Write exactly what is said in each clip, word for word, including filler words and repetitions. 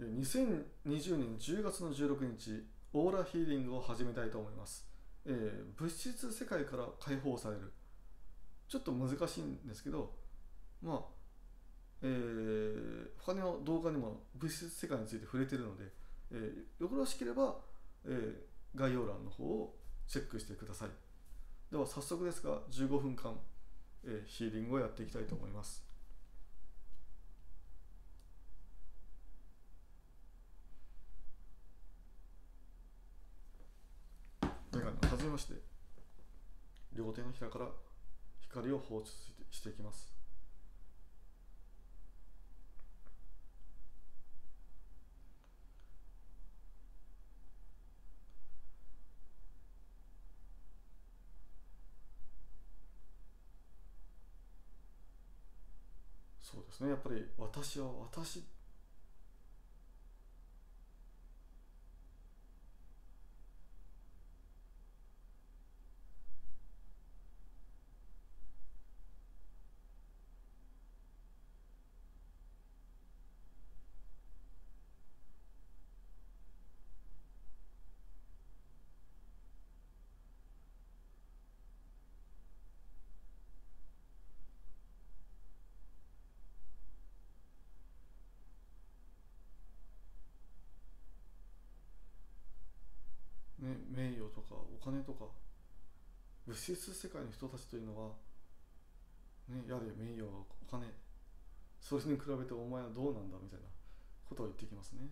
にせんにじゅうねんじゅうがつのじゅうろくにち、オーラヒーリングを始めたいと思います。えー、物質世界から解放される。ちょっと難しいんですけど、まあ、えー、他の動画にも物質世界について触れているので、えー、よろしければ、えー、概要欄の方をチェックしてください。では早速ですが、じゅうごふんかん、えー、ヒーリングをやっていきたいと思います。メガネを外めまして、両手のひらから光を放出していきます。そうですね、やっぱり私は私ね、名誉とかお金とか物質世界の人たちというのは、ね、やれ名誉お金、それに比べてお前はどうなんだみたいなことを言ってきますね。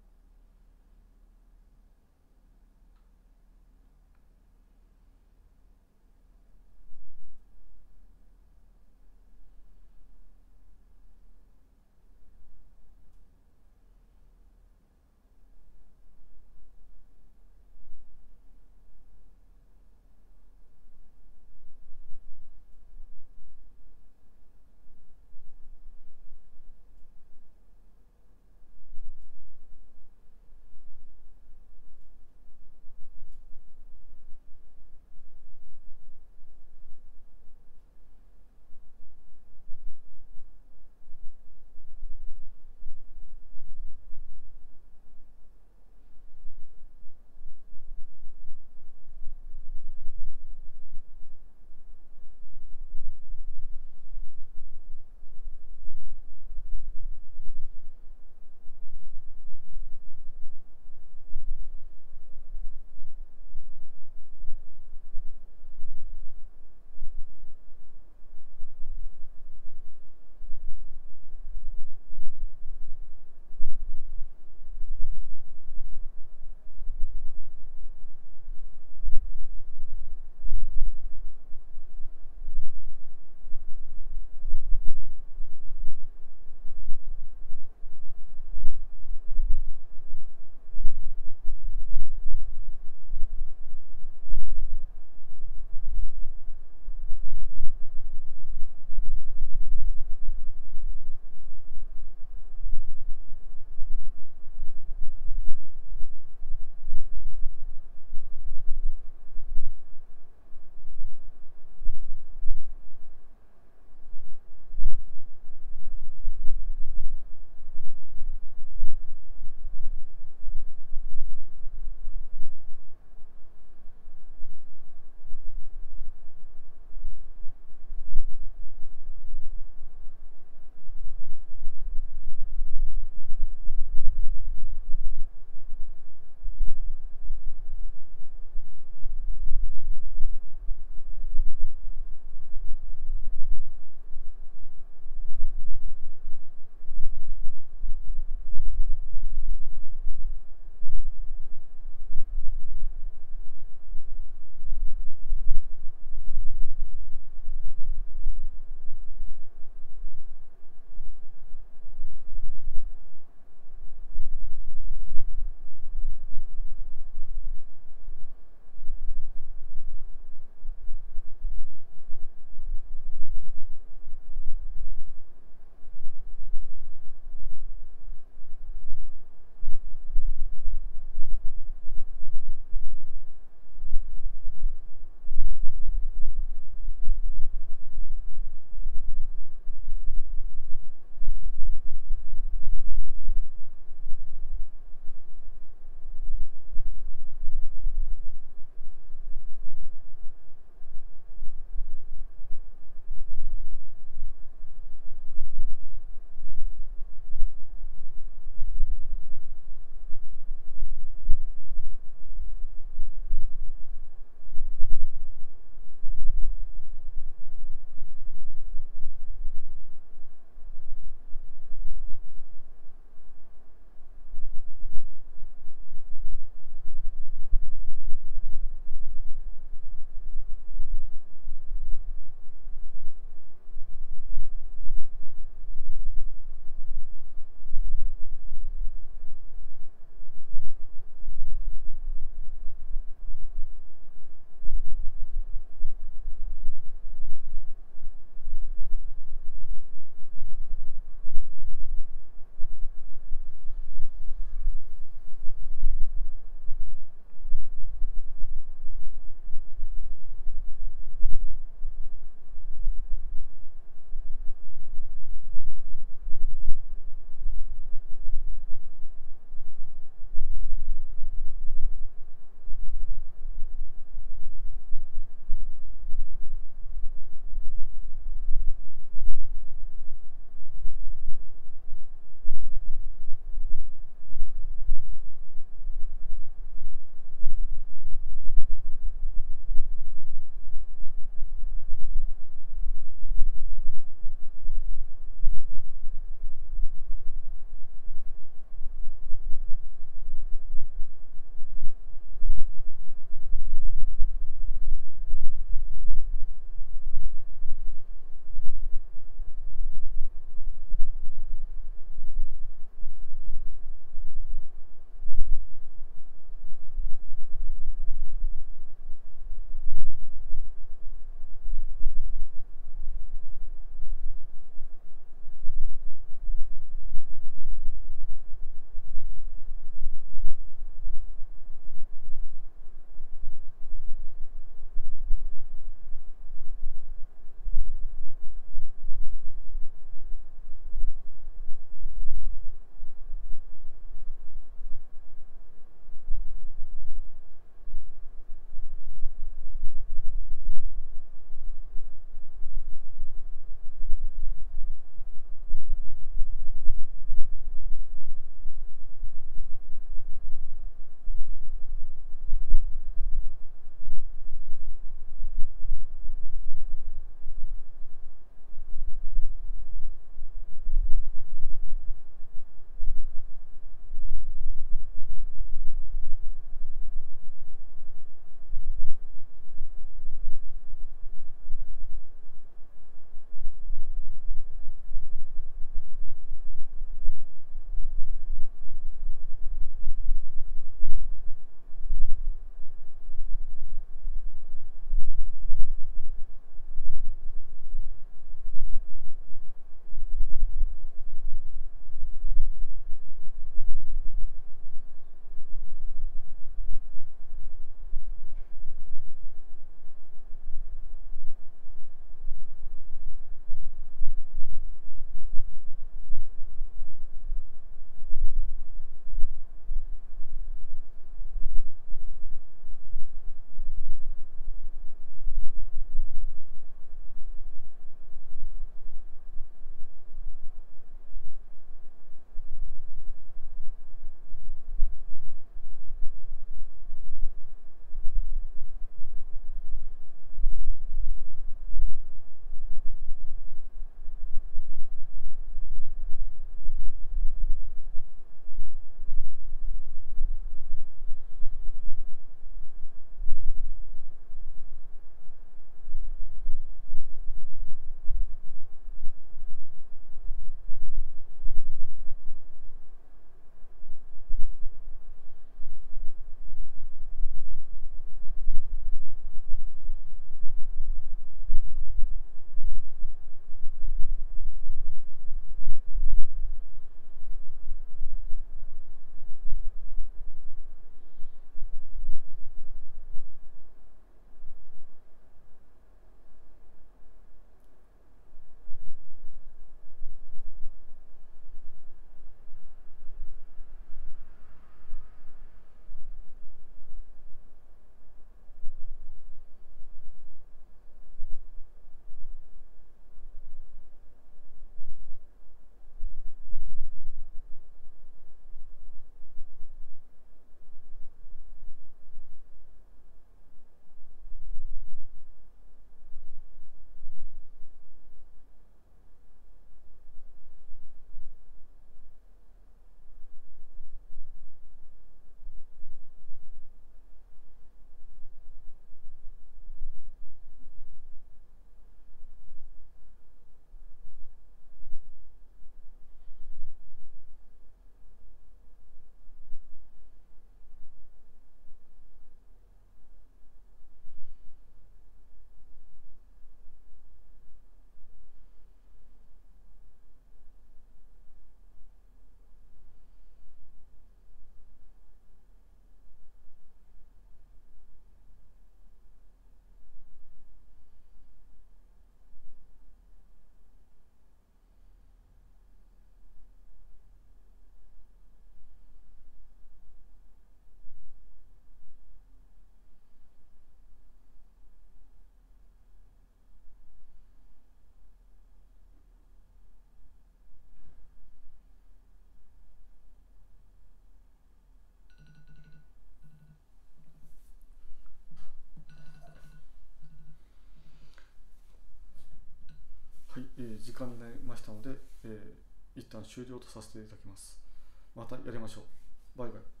えー時間になりましたので、えー一旦終了とさせていただきます。またやりましょう。バイバイ。